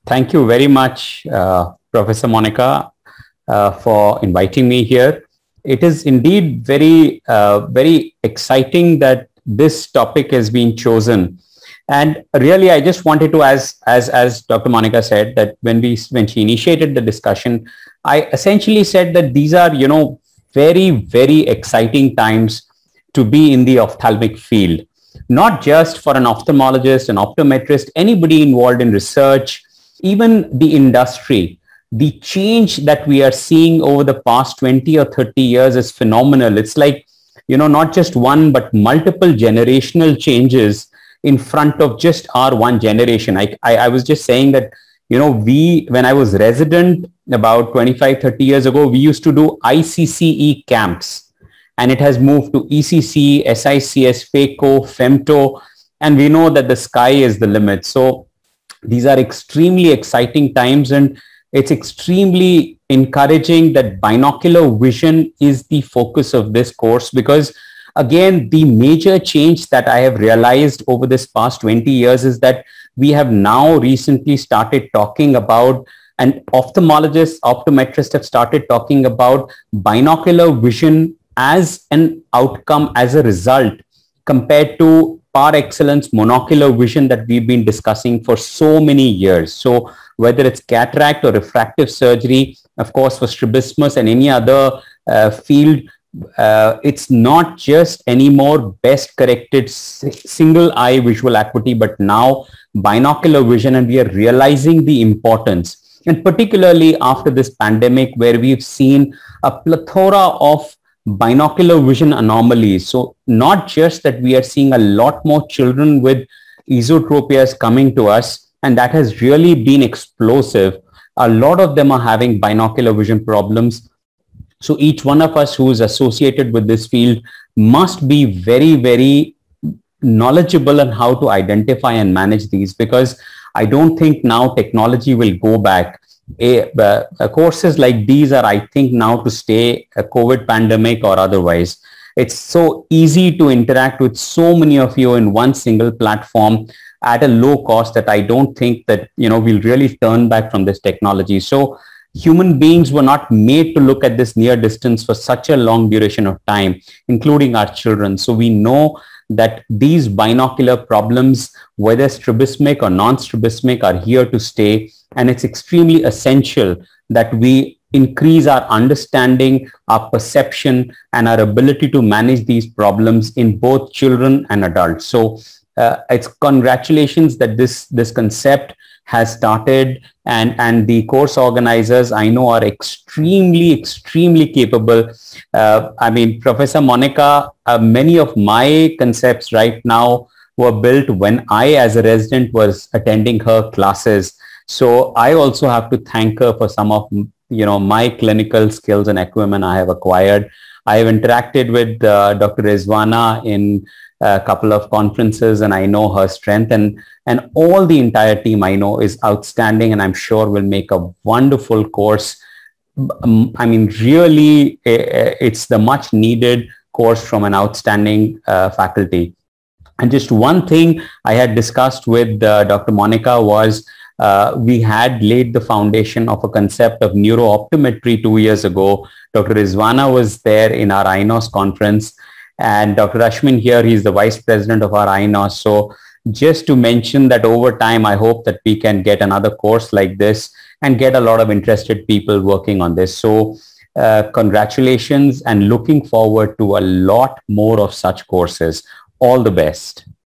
Thank you very much, Professor Monica, for inviting me here. It is indeed very exciting that this topic has been chosen. And really, I just wanted to, as Dr. Monica said, that when she initiated the discussion, I essentially said that these are, very exciting times to be in the ophthalmic field, not just for an ophthalmologist, an optometrist, anybody involved in research, even the industry. The change that we are seeing over the past 20 or 30 years is phenomenal. It's like, not just one, but multiple generational changes in front of just our one generation. I was just saying that, when I was resident about 25, 30 years ago, we used to do ICCE camps, and it has moved to ECC, SICS, FACO, FEMTO, and we know that the sky is the limit. So these are extremely exciting times, and it's extremely encouraging that binocular vision is the focus of this course, because again, the major change that I have realized over this past 20 years is that we have now recently started talking about, and ophthalmologists, optometrists have started talking about binocular vision as an outcome, as a result, compared to par excellence monocular vision that we've been discussing for so many years. So whether it's cataract or refractive surgery, of course, for strabismus and any other field, it's not just anymore best corrected single eye visual acuity, but now binocular vision, and we are realizing the importance. And particularly after this pandemic, where we've seen a plethora of binocular vision anomalies. So not just that we are seeing a lot more children with esotropias coming to us, and that has really been explosive. A lot of them are having binocular vision problems. So each one of us who is associated with this field must be very knowledgeable on how to identify and manage these, because I don't think now technology will go back. Courses like these are, I think, now to stay, a COVID pandemic or otherwise. It's so easy to interact with so many of you in one single platform at a low cost that I don't think that, we'll really turn back from this technology. So human beings were not made to look at this near distance for such a long duration of time, including our children. So we know that these binocular problems, whether strabismic or non-strabismic, are here to stay. And it's extremely essential that we increase our understanding, our perception, and our ability to manage these problems in both children and adults. So it's congratulations that this concept has started, and the course organizers, I know, are extremely capable. Professor Monica, many of my concepts right now were built when I, as a resident, was attending her classes. So I also have to thank her for some of, my clinical skills and acumen I have acquired. I have interacted with Dr. Rizwana in a couple of conferences, and I know her strength, and all the entire team I know is outstanding, and I'm sure will make a wonderful course. Really, it's the much needed course from an outstanding faculty. And just one thing I had discussed with Dr. Monica was, we had laid the foundation of a concept of neurooptometry 2 years ago. Dr. Rizwana was there in our INOS conference, and Dr. Ashwin here, he's the vice president of our INOS. So just to mention that over time, I hope that we can get another course like this and get a lot of interested people working on this. So congratulations, and looking forward to a lot more of such courses. All the best.